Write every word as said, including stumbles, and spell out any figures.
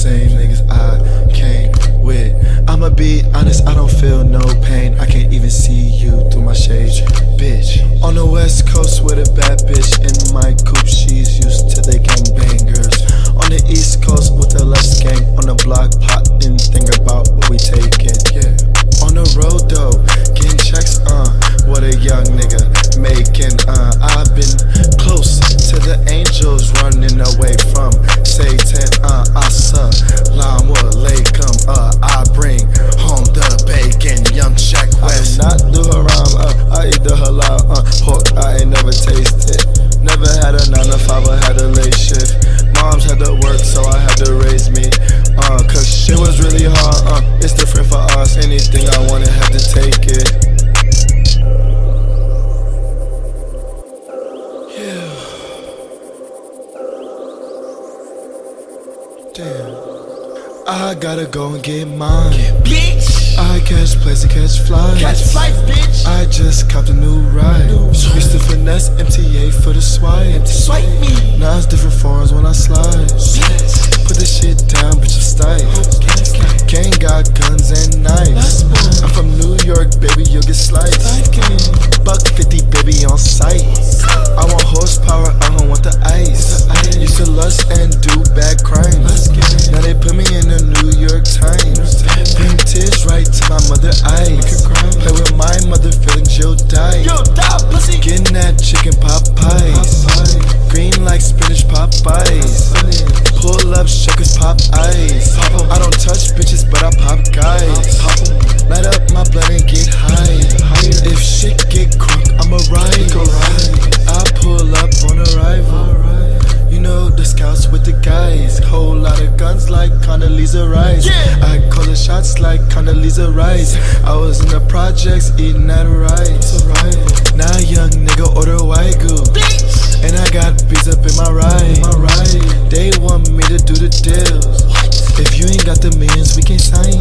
same niggas I came with. I'ma be honest, I don't feel no pain. I can't even see you through my shades, bitch. On the west coast with a bad bitch in my coupe, she's used to the gangbangers. On the east coast with the less gang, on the block plottin, think about what we taking. Yeah. On the road though, getting checks, uh, what a young nigga making, uh. I've been close to the angels, running away from Satan, uh. As-salaam, alaykum, uh. I bring home the bacon, young Sheck Wes. I do not do Haram, uh. I eat the halal, uh. Pork I ain't never tasted. Never had a nine to five, I had a late shift. Moms had to work, so I had to raise me, uh. Cause shit was really hard, uh. It's different for us, anything I wanted had to take it. Yeah. Damn. I gotta go and get mine, bitch. I catch planes and catch flies. Catch flights, bitch. I just copped a new ride. Used to finesse M T A for the swipe. Swipe me. Now it's different forms when I slide. Put this shit down, bitch, I'm stiped. Gang got guns and knives. I'm from New York, baby, you'll get sliced. Buck fifty, baby, on sight. I want horsepower, I don't want the ice. Used to lust and do bad crimes. Now they put me in the New York Times. Bring tears right to my mother eyes. Play with my mother, feeling Jill die. Getting that chicken Popeyes. Green like spinach Popeyes. Pull up shakers, pop ice. I don't touch bitches, but I pop guys. Light up my blood and get high. If shit get crunk, I'ma ride. I pull up on arrival. You know the scouts with the guys. Whole lot of guns like Condoleezza Rice. I call the shots like Condoleezza Rice. I was in the projects eating that rice. Now young nigga order Wagyu, and I got beats up in my ride. They want me to do the deals. If you ain't got the millions, we can't sign